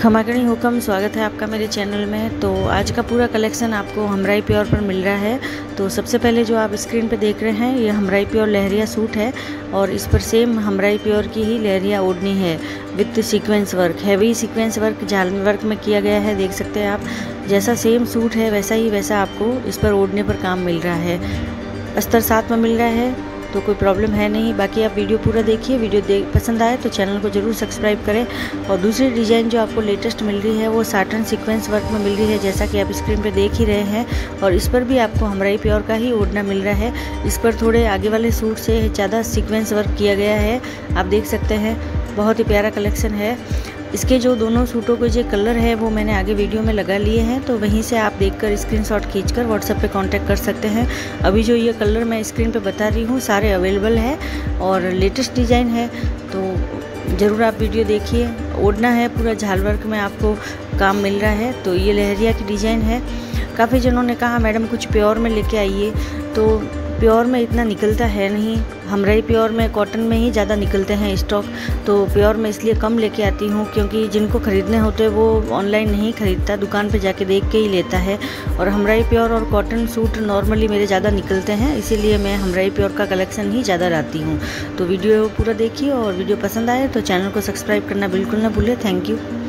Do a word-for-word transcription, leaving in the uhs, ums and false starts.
खमाकणी हुक्म, स्वागत है आपका मेरे चैनल में। तो आज का पूरा कलेक्शन आपको हमराई प्योर पर मिल रहा है। तो सबसे पहले जो आप स्क्रीन पे देख रहे हैं ये हमराई प्योर लहरिया सूट है और इस पर सेम हमराई प्योर की ही लहरिया ओढ़नी है with sequence work, heavy sequence work जाल वर्क में किया गया है। देख सकते हैं आप, जैसा सेम सूट है वैसा ही वैसा आपको इस पर ओढ़ने पर काम मिल रहा है। अस्तर साथ में मिल रहा है तो कोई प्रॉब्लम है नहीं। बाकी आप वीडियो पूरा देखिए, वीडियो देख पसंद आए तो चैनल को ज़रूर सब्सक्राइब करें। और दूसरी डिज़ाइन जो आपको लेटेस्ट मिल रही है वो साटन सीक्वेंस वर्क में मिल रही है, जैसा कि आप स्क्रीन पे देख ही रहे हैं। और इस पर भी आपको हमराई प्योर का ही ओढ़ना मिल रहा है। इस पर थोड़े आगे वाले सूट से ज़्यादा सीक्वेंस वर्क किया गया है, आप देख सकते हैं। बहुत ही प्यारा कलेक्शन है। इसके जो दोनों सूटों के जो कलर है वो मैंने आगे वीडियो में लगा लिए हैं, तो वहीं से आप देखकर स्क्रीनशॉट खींचकर व्हाट्सएप पे कांटेक्ट कर सकते हैं। अभी जो ये कलर मैं स्क्रीन पे बता रही हूँ सारे अवेलेबल है और लेटेस्ट डिज़ाइन है, तो ज़रूर आप वीडियो देखिए। ओढ़ना है पूरा झाल वर्क में आपको काम मिल रहा है। तो ये लहरिया की डिज़ाइन है। काफ़ी जनों ने कहा मैडम कुछ प्योर में लेके आइए, तो प्योर में इतना निकलता है नहीं। हमराई प्योर में कॉटन में ही ज़्यादा निकलते हैं स्टॉक, तो प्योर में इसलिए कम लेके आती हूँ क्योंकि जिनको ख़रीदने होते हैं वो ऑनलाइन नहीं ख़रीदता, दुकान पे जाके देख के ही लेता है। और हमराई प्योर और कॉटन सूट नॉर्मली मेरे ज़्यादा निकलते हैं, इसीलिए मैं हमराई प्योर का कलेक्शन ही ज़्यादा लाती हूँ। तो वीडियो पूरा देखिए और वीडियो पसंद आए तो चैनल को सब्सक्राइब करना बिल्कुल ना भूलें। Thank you.